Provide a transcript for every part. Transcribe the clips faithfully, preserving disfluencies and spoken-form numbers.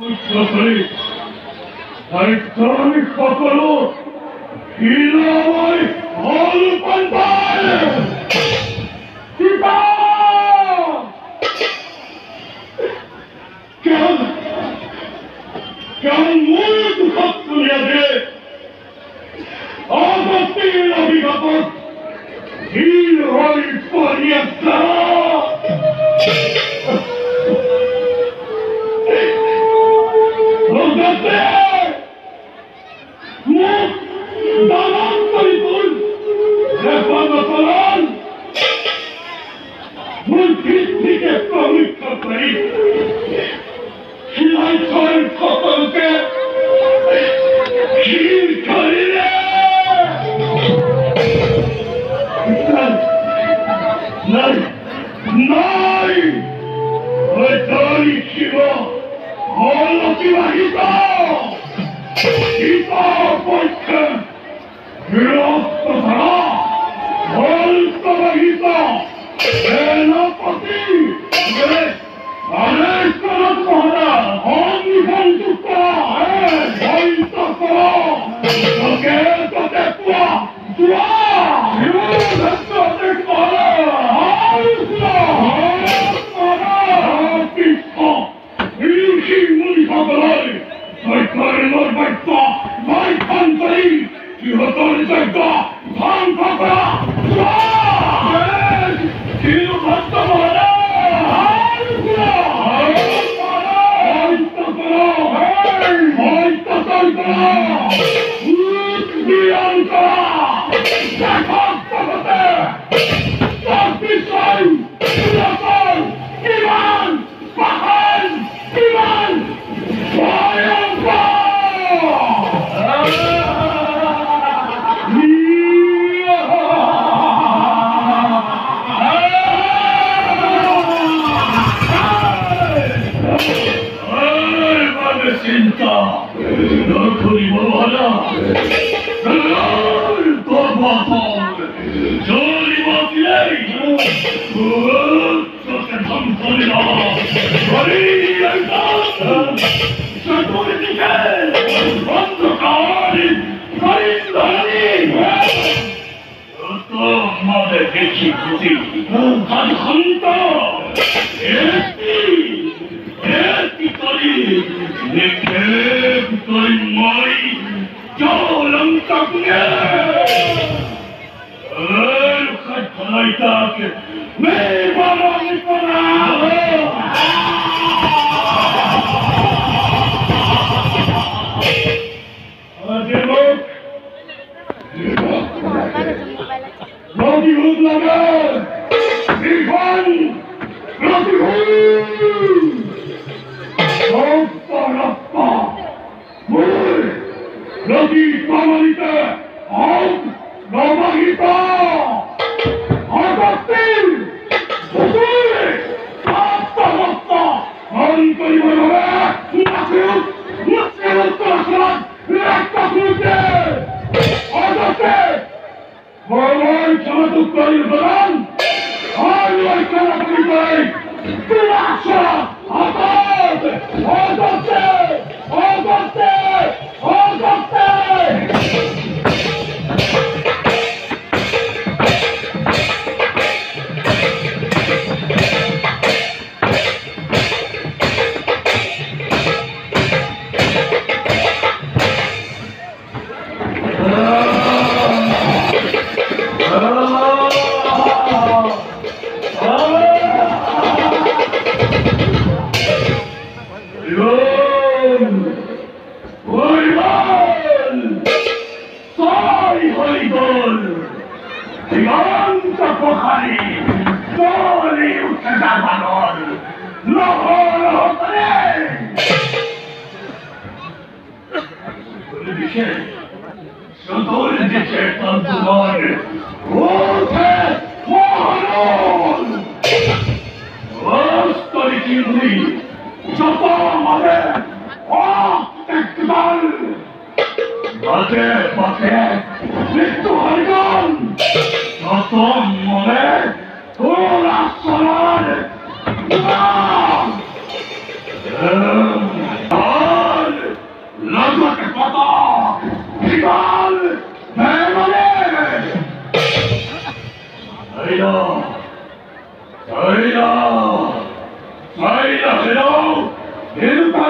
Kulasol!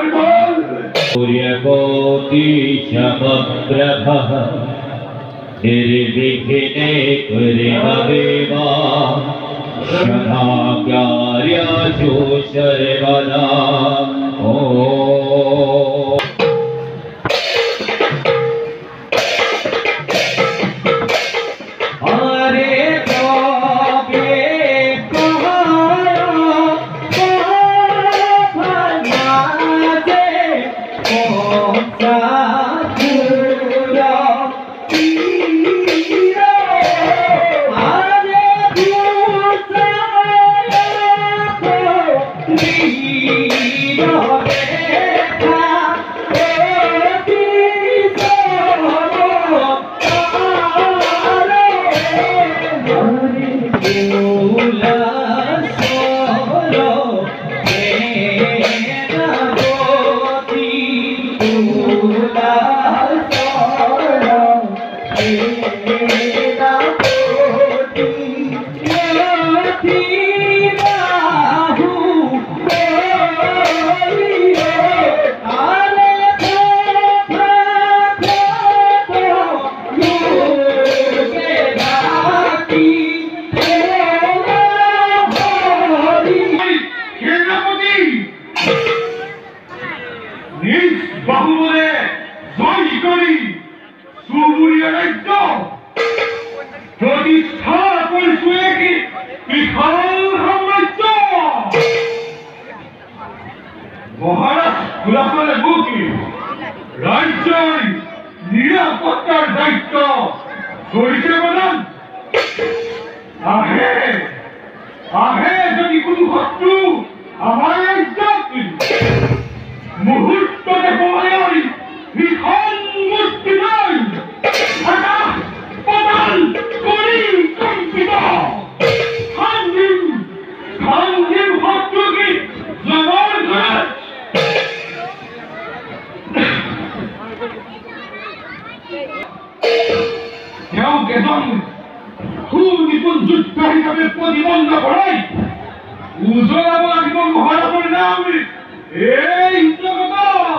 सूर्यकोटि समप्रभः निर्विघ्ने कुरु देवा सदाचार्यशो सर्वदा ॐ মহারাজ কুলাসলের মূর্তি রাজ্যের নিরাপত্তার দায়িত্ব করিতে বলেন। আহে আহে যদি কোনো শত্রু আমার রাজ্যত মুহূর্ততে পলায়ন ভীষণ মূর্তি নয় পদাল করি কম্পিত খান্দিম খান্দিম শত্রুকে জবর করে কেউ কেজন সুনিপুণ যোদ্ধা হিসাবে প্রতিবন্ধ করাই উজ্জ্বলাব লাগিব মহারাজের নাম এই জগত।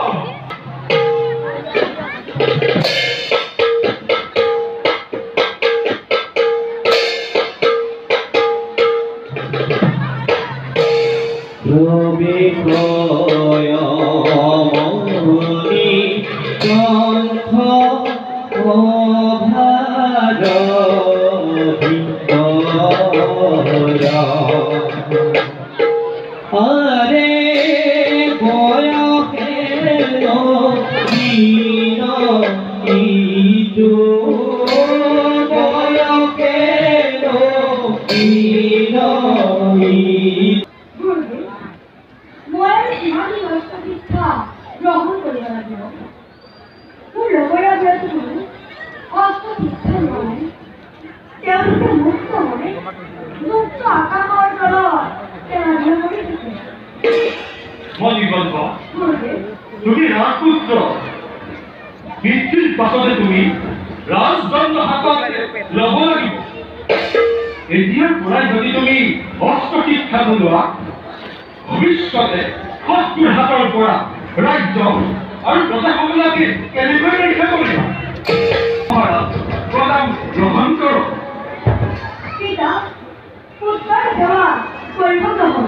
তুমি রাজপুত্র মৃত্যুর পাছতে তুমি রাজদণ্ড হাতত লব লাগিব। এতিয়াৰ পৰাই যদি তুমি অস্ত্ৰ শিক্ষা নোলোৱা ভৱিষ্যতে শত্ৰুৰ হাতৰ পৰা ৰাজ্য আৰু প্ৰজাসকলকে কেনেকৈ ৰক্ষা কৰিবা? মহাৰাজ প্ৰণাম গ্ৰহণ কৰক। পিতা পুত্ৰৰ সেৱা কৰিব নহয়।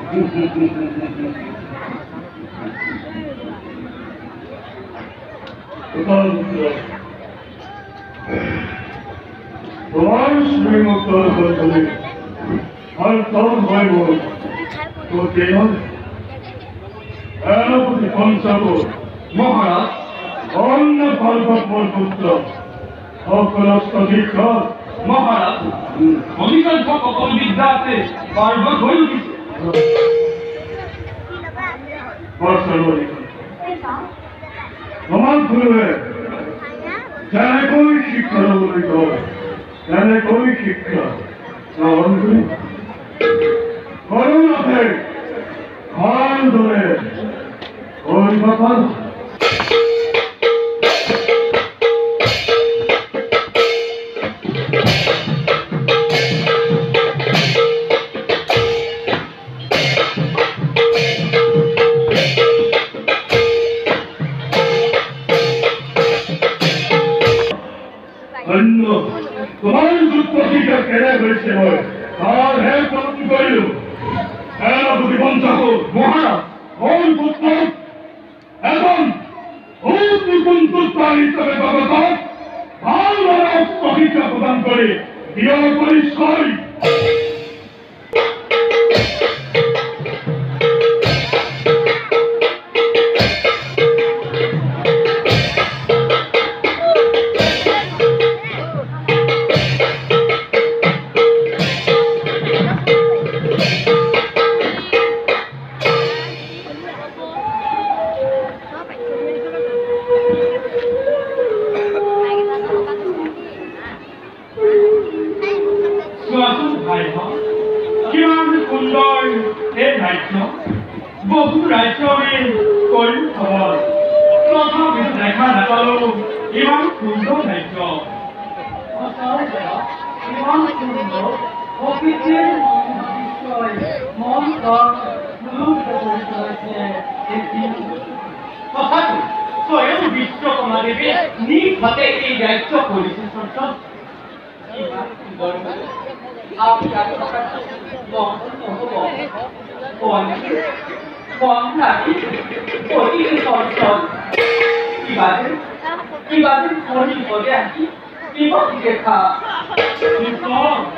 তোমার শ্রীমতর বদলে আর তোর ভাই বোন তো কেন এনপতি পঞ্চাব মহারাজ অন্য পার্বতমর পুত্র অকলস্ত দীক্ষক মহারাজ অধিকাংশ সকল বিদ্যাতে পার্বত হয়ে উঠিছে। তোমার গুরুৱে কেনেকৈ শিক্ষা ল'বলৈ কয় কেনেকৈ শিক্ষা গ্ৰহণ কৰি কৰুণাতে ভালদৰে কৰিব পাৰোঁ। সন্তুষ্টান হিসাবে জগতক ভালদৰে শিক্ষা প্ৰদান কৰি দিয়াৰ পৰিচয় বহু ৰাজ্যৰে কৰি খবৰ তথাপি দেখা নাপালো ইমান সুন্দৰ ৰাজ্য ইমান সুন্দৰ প্ৰকৃতিৰ মন তথাপি স্বয়ং বিশ্বকৰ্মা দেৱী নিজ হাতে এই ৰাজ্য কৰিছে Bhauna, Kodi Kulasol, Ibadan, Ibadan Kodi Kodi, Ibu Kita, Ibu,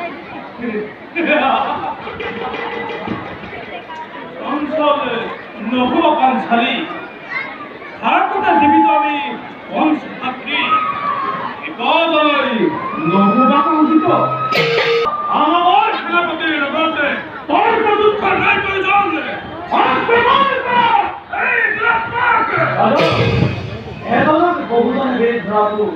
Kulasol, Nogo Kansari, Aku dah dibitami, Ons Akri, Ibadan, Nogo Bakang Kita, Amor Kenapa Tidak Berarti, Tor Kadut Karnai Kalijan. Edolah kebutuhan dari Prabu.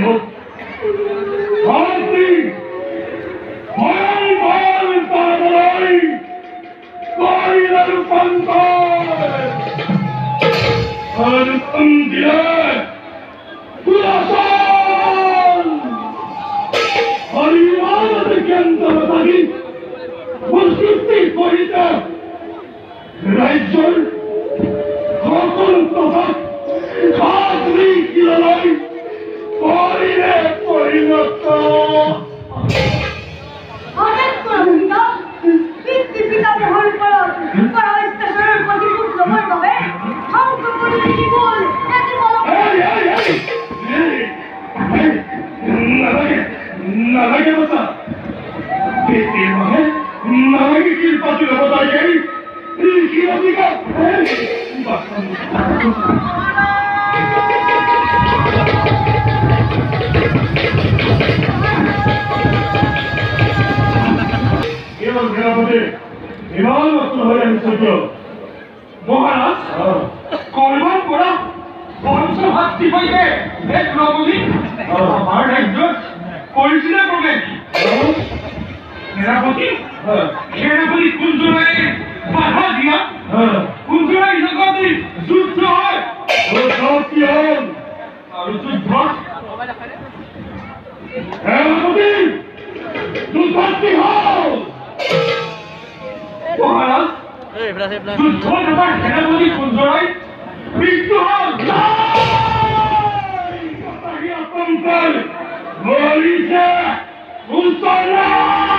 All these, all, all, all, all, Kulasol! Hariwala kenta matagi Musti kohita Rajol Kokon tofak Khadri kilalai Korine korinata Anak korinata Pitti pita mohon kolor Kalau istasyoner pati putra moy babe Kau kemudian dibol Nanti malam Hey hey hey Hey Nalage Nalage bata Pitti mahe Nalage kilpati bata gei Kira dika Hey Basta Ewan Granapati, Iman waktu hari yang sejuk. মহারাজ কলবার পড়া বংশ হাতি হইবে এক নবদী আমার একজন পরিচয় করবেন সেনাপতি সেনাপতি কুঞ্জরায় বাধা দিয়া কুঞ্জরায় জগতে যুদ্ধ হয় কি হল আর যুদ্ধ সেনাপতি যুদ্ধ কি হল মহারাজ যুদ্ধ নেবার সেনাপতি কুঞ্জরায় মৃত্যু হল Pangkal, Malaysia, Usana!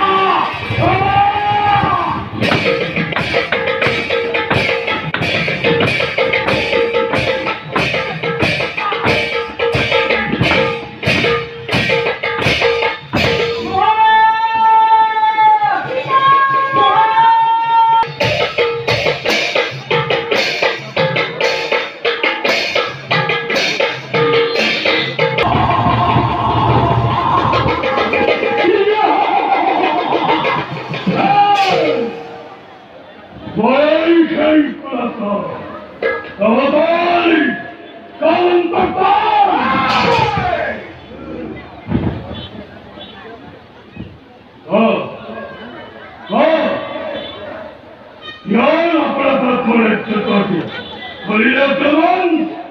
Kulasol, Kulasol, kawan tertawa. Oh, oh, yang apa dapat boleh terjadi? Beliau teman,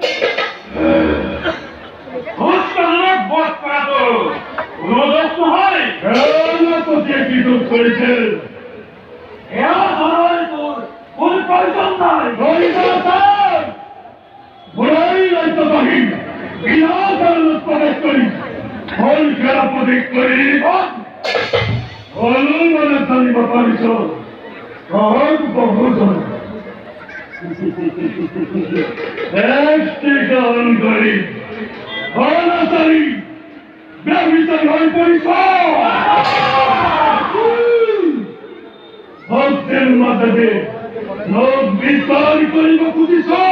হোস্টেলের বস করা তো রোদস্ত হয় kenapa dia hidup kerja? এরা ধরায় তোর কোন প্রয়োজন নাই Kulasol, mulai dari terakhir, bila kalau pada kali, hal kerap pada kali ini, kalau mana tadi bapa risau, kau berbohong. Este kawan kali, mana tadi, biar bisa kau berisau. Hotel mata deh. Log bisar kali baku disa.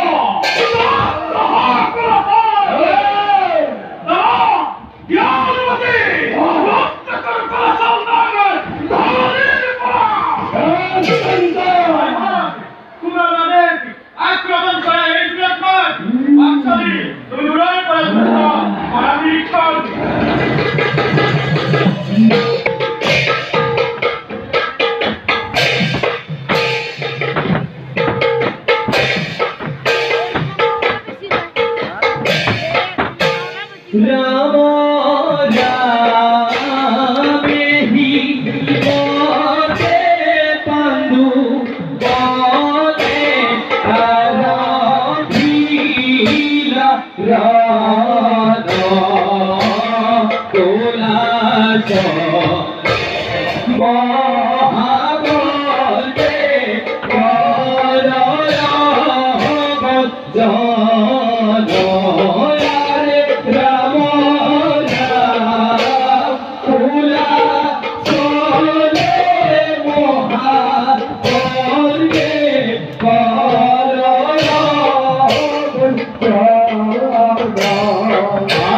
Hey, দাঁড়া দিয়া অনুমতি রক্ত কর কলাসল নাগর ধরে পড়া কুলালের আক্রমণ করা এই বিরাট বাচ্চারি তুমি উড়াল করা যুদ্ধ আমি কর राम रामे ही बोले बंधु बोले राधीला Radha कुलासल Mahabole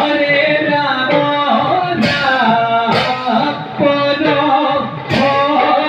Hare Rama, Rama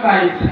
পাইছে।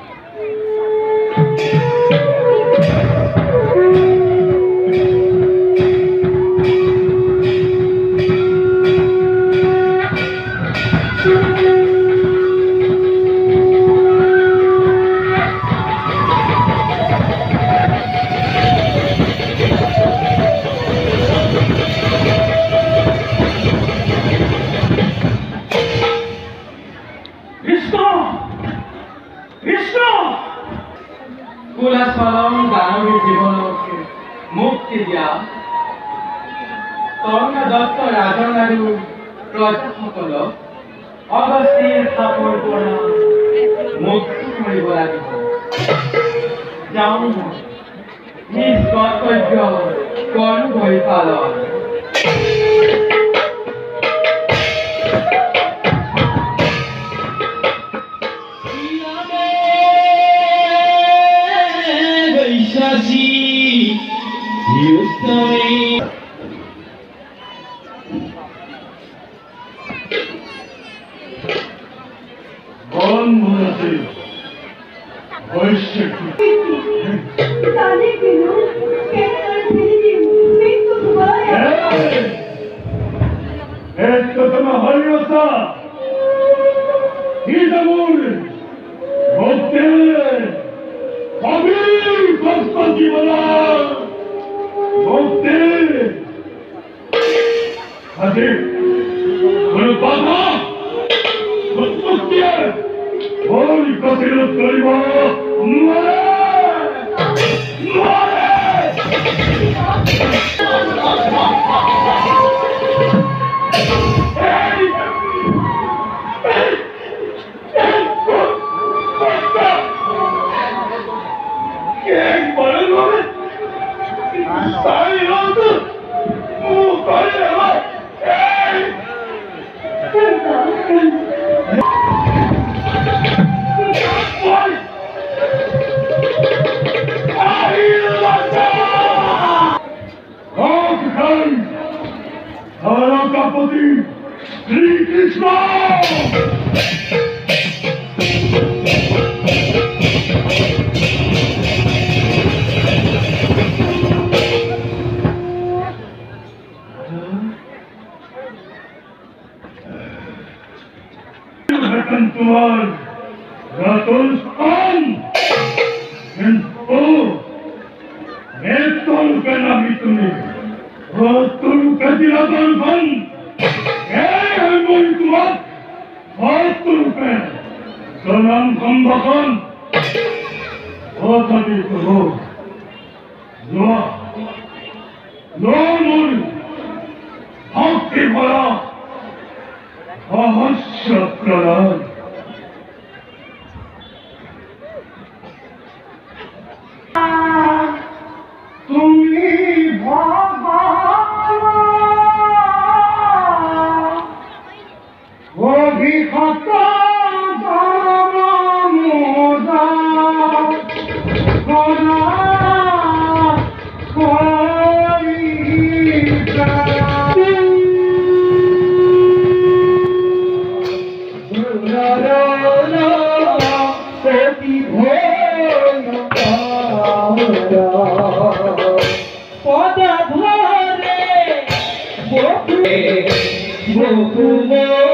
কুলাসলম দানবী জীবনকে মুক্তি দিয়া তৰুণ দত্ত ৰাজন আৰু প্ৰজাসকলক অগস্তিৰ সাপৰ পৰা মুক্তি কৰিব লাগিব। যাওঁ নিজ কৰ্তব্য কৰো পৰিপালন। Bokule,